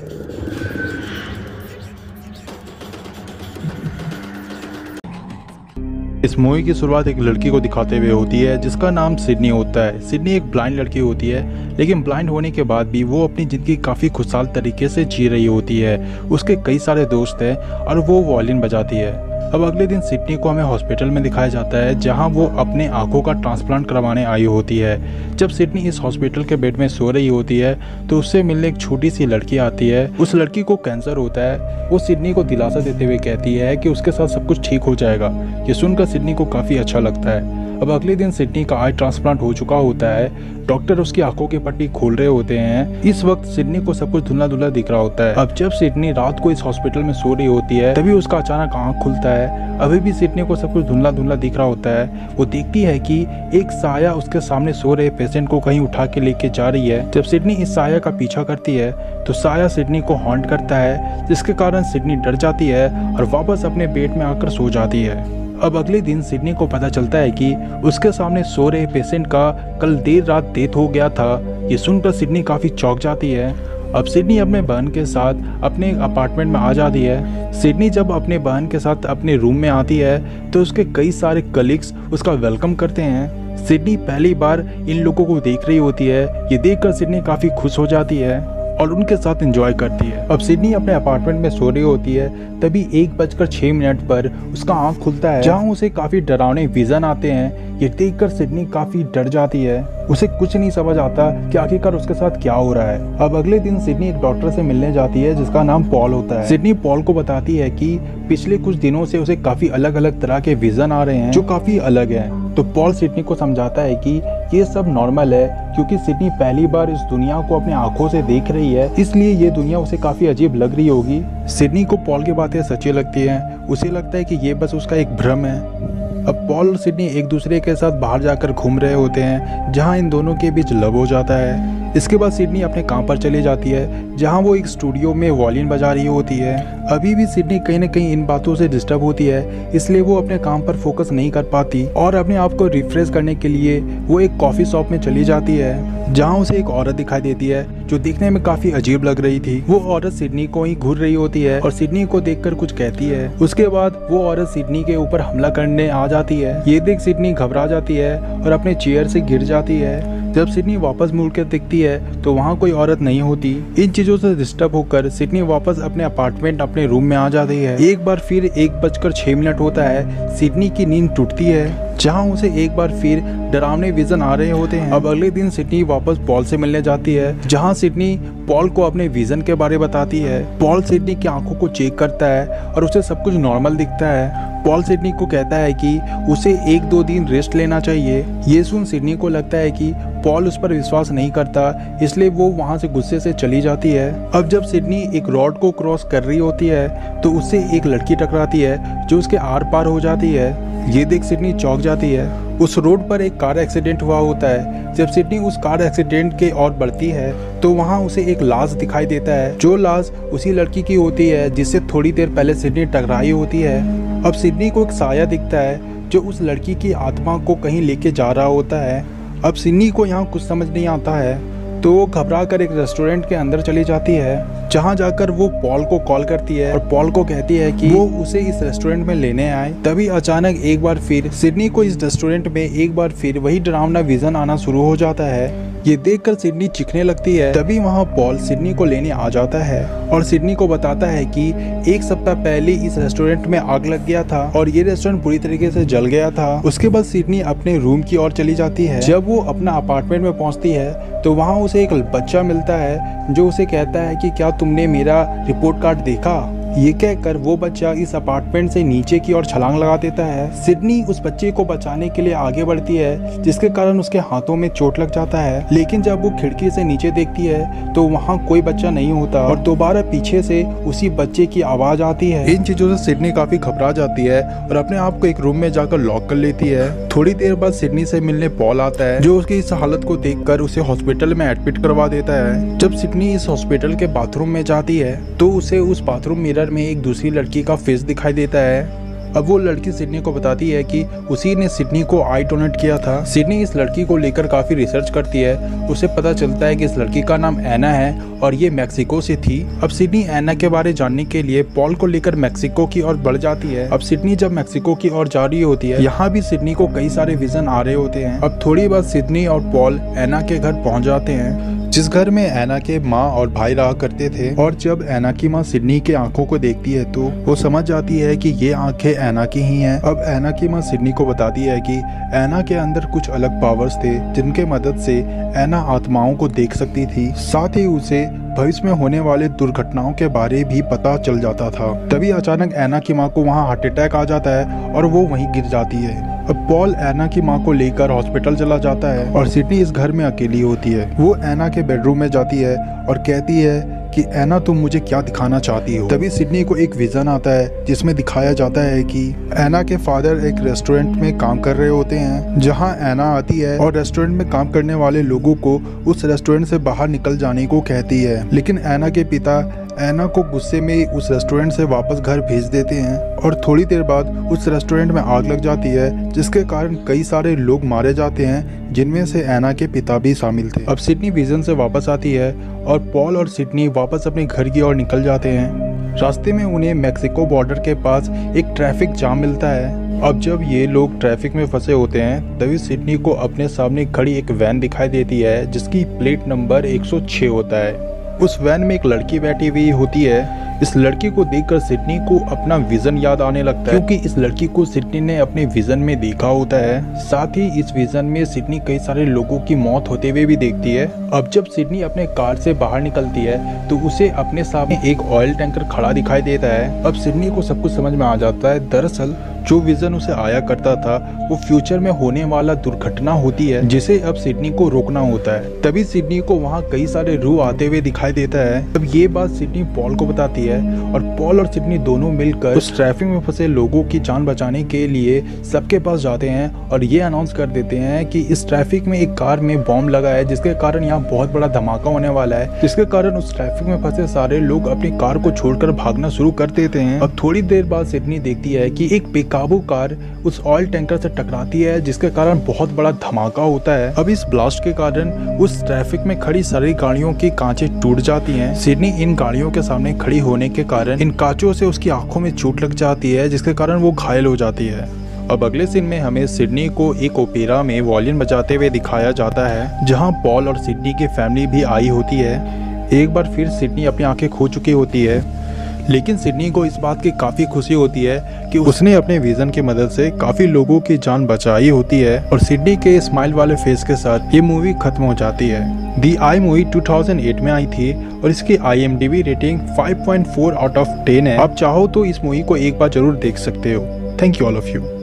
इस मूवी की शुरुआत एक लड़की को दिखाते हुए होती है जिसका नाम सिडनी होता है। सिडनी एक ब्लाइंड लड़की होती है, लेकिन ब्लाइंड होने के बाद भी वो अपनी ज़िंदगी काफ़ी खुशहाल तरीके से जी रही होती है। उसके कई सारे दोस्त हैं और वो वायलिन बजाती है। अब अगले दिन सिडनी को हमें हॉस्पिटल में दिखाया जाता है जहां वो अपने आंखों का ट्रांसप्लांट करवाने आई होती है। जब सिडनी इस हॉस्पिटल के बेड में सो रही होती है तो उससे मिलने एक छोटी सी लड़की आती है। उस लड़की को कैंसर होता है। वो सिडनी को दिलासा देते हुए कहती है कि उसके साथ सब कुछ ठीक हो जाएगा। ये सुनकर सिडनी को काफ़ी अच्छा लगता है। अब अगले दिन सिडनी का आई ट्रांसप्लांट हो चुका होता है। डॉक्टर उसकी आंखों की पट्टी खोल रहे होते हैं। इस वक्त सिडनी को सब कुछ धुंधला धुंधला दिख रहा होता है। अब जब सिडनी रात को इस हॉस्पिटल में सो रही होती है तभी उसका अचानक आंख खुलता है। अभी भी सिडनी को सब कुछ धुंधला धुंधला दिख रहा होता है। वो देखती है कि एक साया उसके सामने सो रहे पेशेंट को कहीं उठा के लेके जा रही है। जब सिडनी इस साया का पीछा करती है तो साया सिडनी को हॉन्ट करता है, जिसके कारण सिडनी डर जाती है और वापस अपने बेड में आकर सो जाती है। अब अगले दिन सिडनी को पता चलता है कि उसके सामने सो रहे पेशेंट का कल देर रात डेथ हो गया था। ये सुनकर सिडनी काफ़ी चौंक जाती है। अब सिडनी अपने बहन के साथ अपने अपार्टमेंट में आ जाती है। सिडनी जब अपने बहन के साथ अपने रूम में आती है तो उसके कई सारे कलीग्स उसका वेलकम करते हैं। सिडनी पहली बार इन लोगों को देख रही होती है। ये देखकर सिडनी काफ़ी खुश हो जाती है और उनके साथ एंजॉय करती है। अब सिडनी अपने अपार्टमेंट में सो रही होती है तभी 1:06 पर उसका आंख खुलता है जहां उसे काफी डरावने विजन आते हैं। ये देखकर सिडनी काफी डर जाती है। उसे कुछ नहीं समझ आता कि आखिरकार उसके साथ क्या हो रहा है। अब अगले दिन सिडनी एक डॉक्टर से मिलने जाती है जिसका नाम पॉल होता है। सिडनी पॉल को बताती है कि पिछले कुछ दिनों से उसे काफी अलग अलग तरह के विजन आ रहे हैं जो काफी अलग है। तो पॉल सिडनी को समझाता है कि ये सब नॉर्मल है क्योंकि सिडनी पहली बार इस दुनिया को अपनी आंखों से देख रही है, इसलिए ये दुनिया उसे काफी अजीब लग रही होगी। सिडनी को पॉल की बातें सच्ची लगती हैं। उसे लगता है कि ये बस उसका एक भ्रम है। अब पॉल और सिडनी एक दूसरे के साथ बाहर जाकर घूम रहे होते हैं जहां इन दोनों के बीच लव हो जाता है। इसके बाद सिडनी अपने काम पर चली जाती है जहां वो एक स्टूडियो में वायलिन बजा रही होती है। अभी भी सिडनी कहीं न कहीं इन बातों से डिस्टर्ब होती है, इसलिए वो अपने काम पर फोकस नहीं कर पाती और अपने आप को रिफ्रेश करने के लिए वो एक कॉफी शॉप में चली जाती है जहां उसे एक औरत दिखाई देती है जो दिखने में काफी अजीब लग रही थी। वो औरत सिडनी को ही घूर रही होती है और सिडनी को देखकर कुछ कहती है। उसके बाद वो औरत सिडनी के ऊपर हमला करने आ जाती है। ये देख सिडनी घबरा जाती है और अपने चेयर से गिर जाती है। जब सिडनी वापस मुड़कर देखती है तो वहाँ कोई औरत नहीं होती। इन चीजों से डिस्टर्ब होकर सिडनी वापस अपने अपार्टमेंट अपने रूम में आ जाती है। एक बार फिर 1:06 होता है। सिडनी की नींद टूटती है जहां उसे एक बार फिर डरावने विजन आ रहे होते हैं। अब अगले दिन सिडनी वापस पॉल से मिलने जाती है जहां सिडनी पॉल को अपने विजन के बारे बताती है। पॉल सिडनी की आंखों को चेक करता है और उसे सब कुछ नॉर्मल दिखता है। पॉल सिडनी को कहता है कि उसे 1-2 दिन रेस्ट लेना चाहिए। ये सुन सिडनी को लगता है कि पॉल उस पर विश्वास नहीं करता, इसलिए वो वहाँ से गुस्से से चली जाती है। अब जब सिडनी एक रोड को क्रॉस कर रही होती है तो उससे एक लड़की टकराती है जो उसके आर पार हो जाती है। ये देख सिडनी चौंक जाती है। उस रोड पर एक कार एक्सीडेंट हुआ होता है। जब सिडनी उस कार एक्सीडेंट के ओर बढ़ती है तो वहाँ उसे एक लाश दिखाई देता है जो लाश उसी लड़की की होती है जिससे थोड़ी देर पहले सिडनी टकराई होती है। अब सिडनी को एक साया दिखता है जो उस लड़की की आत्मा को कहीं लेके जा रहा होता है। अब सिडनी को यहाँ कुछ समझ नहीं आता है तो वो घबरा कर एक रेस्टोरेंट के अंदर चली जाती है जहाँ जाकर वो पॉल को कॉल करती है और पॉल को कहती है कि वो उसे इस रेस्टोरेंट में लेने आए। तभी अचानक एक बार फिर सिडनी को इस रेस्टोरेंट में एक बार फिर वही डरावना विजन आना शुरू हो जाता है। ये देखकर सिडनी चीखने लगती है। तभी वहाँ पॉल सिडनी को लेने आ जाता है और सिडनी को बताता है कि 1 सप्ताह पहले इस रेस्टोरेंट में आग लग गया था और ये रेस्टोरेंट पूरी तरीके से जल गया था। उसके बाद सिडनी अपने रूम की ओर चली जाती है। जब वो अपना अपार्टमेंट में पहुंचती है तो वहाँ उसे एक बच्चा मिलता है जो उसे कहता है कि क्या तुमने मेरा रिपोर्ट कार्ड देखा। ये कहकर वो बच्चा इस अपार्टमेंट से नीचे की ओर छलांग लगा देता है। सिडनी उस बच्चे को बचाने के लिए आगे बढ़ती है जिसके कारण उसके हाथों में चोट लग जाता है। लेकिन जब वो खिड़की से नीचे देखती है तो वहाँ कोई बच्चा नहीं होता और दोबारा पीछे से उसी बच्चे की आवाज आती है। इन चीजों से सिडनी काफी घबरा जाती है और अपने आप को एक रूम में जाकर लॉक कर लेती है। थोड़ी देर बाद सिडनी से मिलने पॉल आता है जो उसकी इस हालत को देखकर उसे हॉस्पिटल में एडमिट करवा देता है। जब सिडनी इस हॉस्पिटल के बाथरूम में जाती है तो उसे उस बाथरूम मिरर में एक दूसरी लड़की का फेस दिखाई देता है। अब वो लड़की सिडनी को बताती है कि उसी ने सिडनी को आई डोनेट किया था। सिडनी इस लड़की को लेकर काफी रिसर्च करती है। उसे पता चलता है कि इस लड़की का नाम एना है और ये मैक्सिको से थी। अब सिडनी एना के बारे जानने के लिए पॉल को लेकर मैक्सिको की ओर बढ़ जाती है। अब सिडनी जब मैक्सिको की ओर जा रही होती है, यहाँ भी सिडनी को कई सारे विजन आ रहे होते हैं। अब थोड़ी बाद सिडनी और पॉल एना के घर पहुँच जाते हैं, जिस घर में एना के माँ और भाई रहा करते थे। और जब एना की माँ सिडनी के आंखों को देखती है तो वो समझ जाती है कि ये आंखें एना की ही हैं। अब एना की माँ सिडनी को बताती है कि एना के अंदर कुछ अलग पावर्स थे जिनके मदद से एना आत्माओं को देख सकती थी। साथ ही उसे भविष्य में होने वाले दुर्घटनाओं के बारे भी पता चल जाता था। तभी अचानक एना की माँ को वहाँ हार्ट अटैक आ जाता है और वो वहीं गिर जाती है। अब पॉल एना की माँ को लेकर हॉस्पिटल चला जाता है और सिडनी इस घर में अकेली होती है। वो एना के बेडरूम में जाती है और कहती है कि एना तुम मुझे क्या दिखाना चाहती हो। तभी सिडनी को एक विजन आता है जिसमें दिखाया जाता है कि एना के फादर एक रेस्टोरेंट में काम कर रहे होते हैं, जहां एना आती है और रेस्टोरेंट में काम करने वाले लोगों को उस रेस्टोरेंट से बाहर निकल जाने को कहती है। लेकिन एना के पिता एना को गुस्से में उस रेस्टोरेंट से वापस घर भेज देते हैं और थोड़ी देर बाद उस रेस्टोरेंट में आग लग जाती है, जिसके कारण कई सारे लोग मारे जाते हैं, जिनमें से एना के पिता भी शामिल थे। अब सिडनी विजन से वापस आती है और पॉल और सिडनी वापस अपने घर की ओर निकल जाते हैं। रास्ते में उन्हें मैक्सिको बॉर्डर के पास एक ट्रैफिक जाम मिलता है। अब जब ये लोग ट्रैफिक में फंसे होते हैं, तभी सिडनी को अपने सामने खड़ी एक वैन दिखाई देती है जिसकी प्लेट नंबर 106 होता है। उस वैन में एक लड़की बैठी हुई होती है। इस लड़की को देखकर सिडनी को अपना विजन याद आने लगता है, क्योंकि इस लड़की को सिडनी ने अपने विजन में देखा होता है। साथ ही इस विजन में सिडनी कई सारे लोगों की मौत होते हुए भी देखती है। अब जब सिडनी अपने कार से बाहर निकलती है तो उसे अपने सामने एक ऑयल टैंकर खड़ा दिखाई देता है। अब सिडनी को सब कुछ समझ में आ जाता है। दरअसल जो विजन उसे आया करता था वो फ्यूचर में होने वाला दुर्घटना होती है, जिसे अब सिडनी को रोकना होता है। तभी सिडनी को वहाँ कई सारे रूह आते हुए दिखाई देता है। अब ये बात सिडनी पॉल को बताती है और पॉल और सिडनी दोनों मिलकर उस ट्रैफिक में फंसे लोगों की जान बचाने के लिए सबके पास जाते हैं और ये अनाउंस कर देते हैं कि इस ट्रैफिक में एक कार में बॉम्ब लगा है, जिसके कारण यहाँ बहुत बड़ा धमाका होने वाला है, जिसके कारण उस ट्रैफिक में फंसे सारे लोग अपनी कार को छोड़कर भागना शुरू कर देते हैं। अब थोड़ी देर बाद सिडनी देखती है कि एक बेकाबू कार उस ऑयल टैंकर से टकराती है, जिसके कारण बहुत बड़ा धमाका होता है। अब इस ब्लास्ट के कारण उस ट्रैफिक में खड़ी सारी गाड़ियों की कांचें टूट जाती हैं। सिडनी इन गाड़ियों के सामने खड़ी होने के कारण इन कांचों से उसकी आंखों में चोट लग जाती है, जिसके कारण वो घायल हो जाती है। अब अगले सीन में हमें सिडनी को एक ओपेरा में वायलिन बजाते हुए दिखाया जाता है, जहां पॉल और सिडनी की फैमिली भी आई होती है। एक बार फिर सिडनी अपनी आंखें खो चुकी होती है, लेकिन सिडनी को इस बात की काफ़ी खुशी होती है कि उसने अपने विजन की मदद से काफ़ी लोगों की जान बचाई होती है। और सिडनी के स्माइल वाले फेस के साथ ये मूवी खत्म हो जाती है। दी आई मूवी 2008 में आई थी और इसकी IMDb रेटिंग 5.4 आउट ऑफ 10 है। आप चाहो तो इस मूवी को एक बार जरूर देख सकते हो। Thank you all of you.